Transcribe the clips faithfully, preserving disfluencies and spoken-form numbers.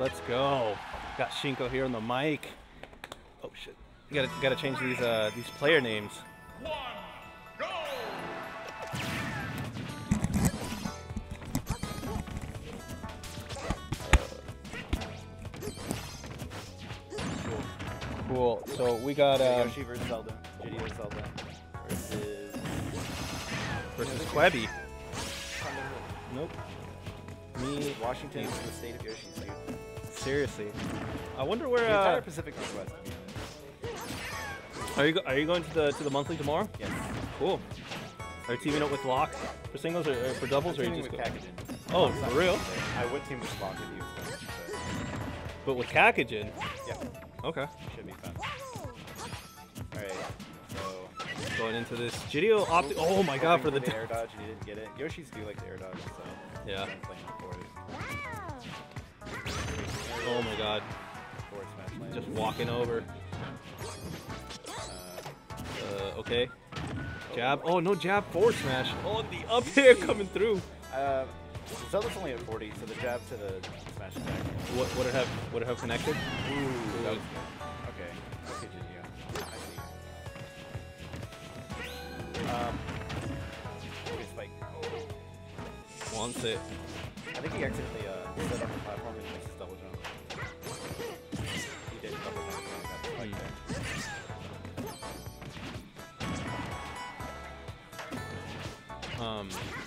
Let's go. Got Shinko here on the mic. Oh shit. You gotta gotta change these uh these player names. One, go! Cool. So we got um, Yoshi versus Zelda. Jideo Zelda versus versus Quebby. Nope. Me. Washington is the state of Yoshi's, dude. Seriously. I wonder where. The entire Uh, Pacific Northwest. To be honest. are you go are you going to the to the monthly tomorrow? Yes. Cool. Are you teaming up with Locke for singles or, or for doubles, or you Teaming just with go? Kakajin. Oh, Locke's not for real? today. I would team with Locke if he was going, But with Kakajin. but yeah, Okay. should be fun. Alright, so... Going into this Jideo opti. Oh my god, for the, the air dodge, and he didn't get it. Yoshis do like the air dodge, so... Yeah. I'm playing forward. Oh my god. Forward smash land. Just walking over. Uh, Uh, okay. Jab. Oh no, jab forward smash. Oh, the up air coming through. uh, Zelda's only at forty, so the jab to the smash attack. What would it have? Would it have connected? Ooh, that was good. Okay. Okay, Jideo. I see. Um, okay, spike. Wants it. I think he accidentally uh, set up the platform and makes his double jump. He did double jump and got the spike there. Um.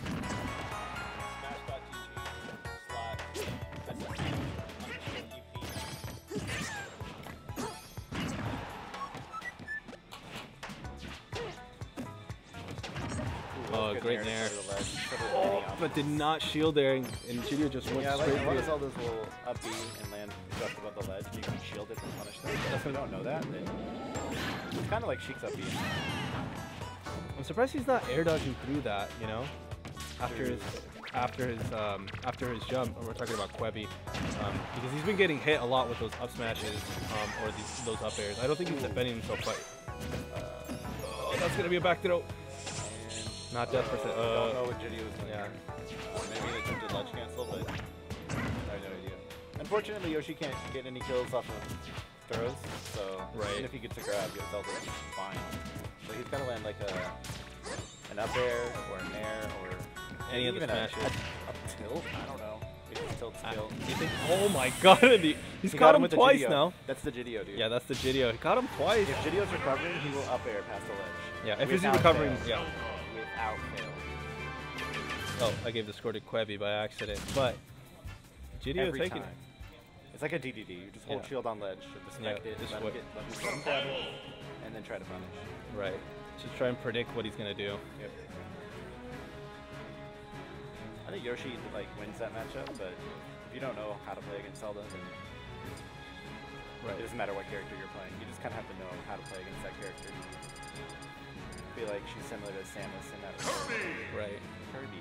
Oh, Good great nair nair. to the ledge. Covered with Oh, any option. but did not shield there, and, and Jideo just went Yeah, like straight a lot of through. Zeldas will up B and land just above the ledge, and you can shield it and punish them. But if you don't know that, then it's kind of like Sheik's up B. I'm surprised he's not air dodging through that. You know, after his after his um after his jump. We're talking about Quebby, um, because he's been getting hit a lot with those up smashes um, or these those up airs. I don't think he's defending himself quite. Uh, oh, that's gonna be a back throw. Not death percent. I Uh, don't know what Jideo was doing. yeah. Uh, maybe an attempted ledge cancel, but I have no idea. Unfortunately, Yoshi can't get any kills off of throws, so Right. even if he gets a grab, Zelda's fine. So he's got to land like a an up air or a nair or Any of the even a, smashes. a, a tilt. I don't know. Maybe it's tilt skill. You think? Oh my god! The, he's He caught got him with the twice Jideo. now. That's the Jideo, dude. Yeah, that's the Jideo. He caught him twice. If Jideo's recovering, he will up air past the ledge. Yeah, if he's Without recovering, fail. yeah. Without fail. Oh, I gave the score to Quebby by accident, but Jideo Every taking time. it. It's like a D D D. You just hold Yeah. shield on ledge, respect Yeah, it, just let him wait. get, let him let him grab it, and then try to punish. Right. Just try and predict what he's gonna do. Yep. I think Yoshi like wins that matchup, but if you don't know how to play against Zelda, then Right. it doesn't matter what character you're playing. You just kind of have to know how to play against that character. I feel like she's similar to Samus in that way. Right. Kirby.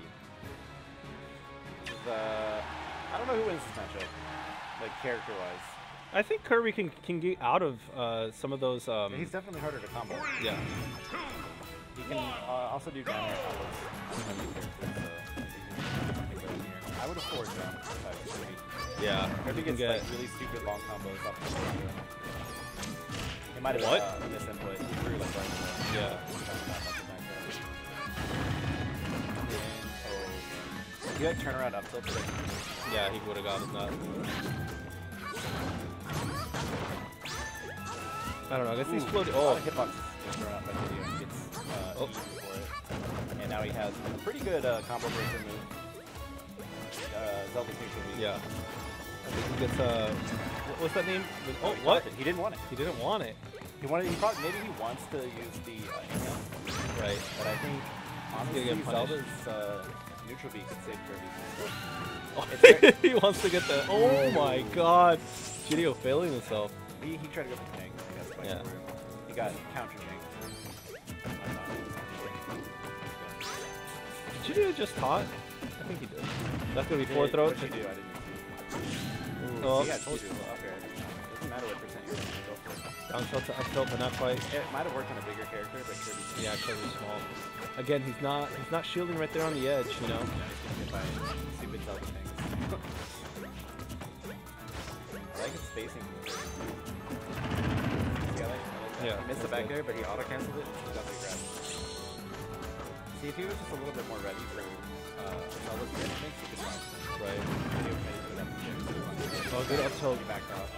Is, uh, I don't know who wins this matchup, like character-wise. I think Kirby can can get out of uh, some of those. Um, He's definitely harder to combo. yeah. He can uh, also do down air combos on new characters, so he's right here. I would have forward down if I was Kirby. Yeah. Kirby You can gets get. like really stupid long combos up the shoulder. It might have What? been uh, misinput. He threw like right in there. Yeah. If you like turn around up tilt, like, Yeah, he would have got his nut. I don't know. I guess he's floating. a lot Oh. of hitboxes get thrown out by Jideo. He gets uh, Oh. E for it. And now he has a pretty good uh, combo breaker move. Uh, Zelda Future move. Yeah. I think he gets. Uh, what- what's that name? Oh, Oh, he what? left it. He didn't want it. He didn't want it. He wanted. He probably maybe he wants to use the uh, inhale, Right. but I think honestly get punished. Zelda's uh, neutral B could save Kirby. Oh, It's very- he wants to get the. Oh my god. Jideo failing himself. He, he tried to go for Jank. He got spiked Yeah. through. He got counter Jank. Jideo just taught? I think he did. That's gonna be four Did- throws. What'd you do? I didn't see. Oh, See, I told you. Up air. Doesn't matter what percent you're going go for it. down tilt to up tilt, but not quite. It might have worked on a bigger character, but Kirby's Yeah, Kirby's small. Again, he's not he's not shielding right there on the edge, you know. if I stupid Zelda things. like his spacing. Yeah, like, Yeah, he missed the that's back good. there, but he auto canceled it. He got the grab. See, if he was just a little bit more ready for uh, solid grip mix, he could find some. Right. He would maybe put it up in there. Oh, good up tilt. He backed off.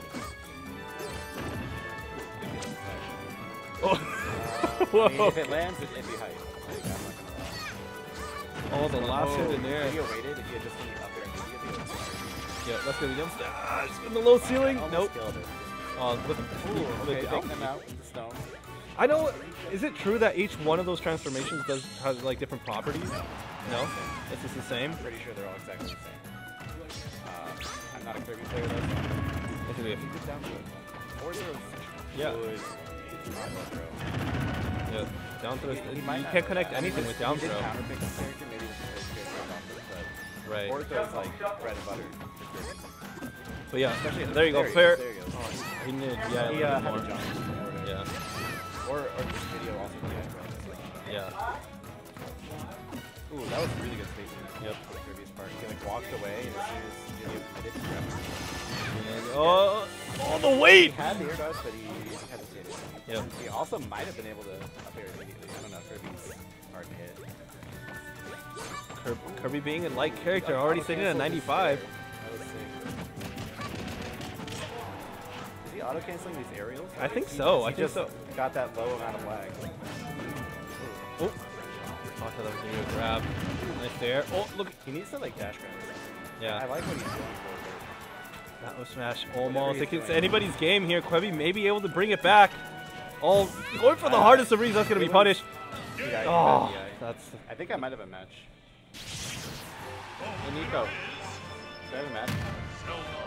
Oh. Uh, I mean, Whoa. if it lands, it, it'd be height. Like, I'm not gonna lie. Oh, the last hit in there. If he had waited, if he had just been up there and he had been Yeah, let's go. Jump ah, it's in the low ceiling. almost Nope. killed it. Oh, with, Ooh, with okay, the taking out- them out with the stone. I know. Is it true that each one of those transformations does has like different properties? No, it's just the same. I'm pretty sure they're all exactly the same. Uh, I'm not a Kirby player though, so Let's see if- you could down throw. Or throws Yeah. good combo throw. Yeah, down throw. He- he You might not- can't connect I mean, anything he with down did throw. counter pick his character, maybe with the first character down throw, but Right. forward throw is like bread and butter for Kirby. But yeah, Especially there you go. he Fair. goes, There he goes. Oh, He needed. Yeah. he a uh, little had a more. jump. Yeah. Or, or this video also did that. Yeah. Ooh, that was really good spacing. Yep. For Kirby's part. He like walked away and as soon as video committed, he grabbed it. Oh, all the He weight. had the air dodge, but he hesitated. Yep. He also might have been able to up air immediately. I don't know. Kirby's hard to hit. Kirby, Kirby being a light character, already sitting at ninety-five. That was sick. Is he auto canceling these aerials? I think He- so, he I think just so. Got that low amount of lag. Oh, I thought that was gonna be a grab. Nice there. Oh, look. He needs to like dash grab. I Yeah. like what he's going for. That was smash Whatever almost. he's It it's doing. anybody's game here. Quebby may be able to bring it back. Oh, going for the hardest of reasons. That's gonna be punished. Yeah, he Oh, had the eye. that's. I think I might have a match. Hey, Nico. Do I have a match?